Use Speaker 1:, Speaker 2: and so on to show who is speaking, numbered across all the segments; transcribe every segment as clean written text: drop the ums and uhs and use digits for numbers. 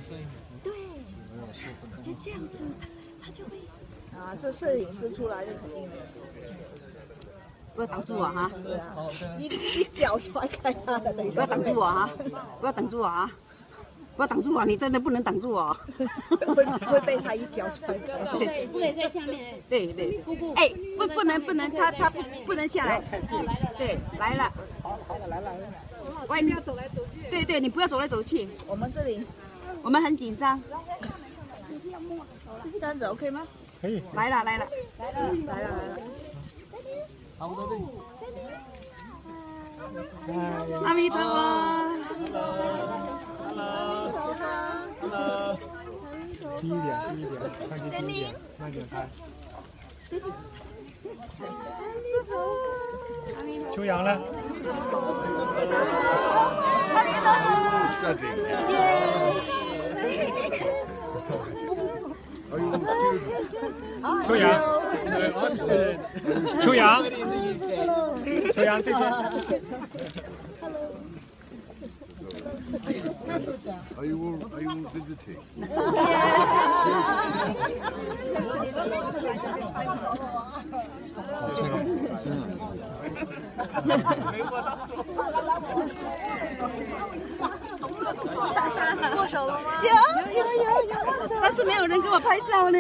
Speaker 1: 对，就这样子，他就会。
Speaker 2: 啊，这摄影师出来就肯定了。
Speaker 1: 不要挡住我哈！
Speaker 2: 对啊，一脚踹开他的，等一下。
Speaker 1: 不要挡住我哈！不要挡住我啊！不要挡住我，你真的不能挡住我。
Speaker 2: 会被他一脚踹开。
Speaker 3: 对，不可以在下面。
Speaker 1: 对对。哎，不能，他不能下来。对，来了。
Speaker 2: 来了。
Speaker 1: 外面要走来走去。对对，你不要走来走去。
Speaker 2: 我们这里，
Speaker 1: 我们很紧张。
Speaker 2: 这样子 OK 吗？
Speaker 4: 可以。
Speaker 1: 来了。
Speaker 4: 差不多对。
Speaker 1: 阿弥陀佛。
Speaker 4: Hello。低一点，看低一点，慢点拍。
Speaker 1: 师傅。
Speaker 4: 秋阳呢？
Speaker 1: 阿弥陀佛。
Speaker 4: 秋阳，秋阳这边。
Speaker 5: Are you all visiting?
Speaker 2: 握手了吗？
Speaker 1: 有，但是没有人给我拍照呢。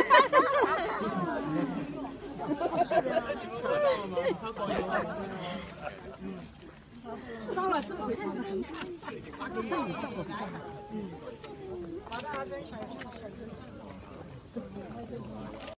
Speaker 2: 糟了，这回长得很好，摄影效果比较好。好的，阿珍。